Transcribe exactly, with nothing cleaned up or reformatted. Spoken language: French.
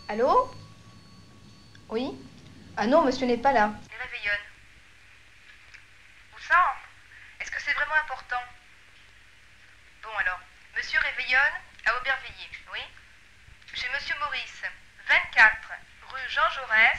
Allô? Oui? Ah non, monsieur n'est pas là. Il réveillonne. Où ça? Est-ce que c'est vraiment important? Bon alors, monsieur réveillonne à Aubervilliers, oui? Chez monsieur Maurice, vingt-quatre rue Jean Jaurès,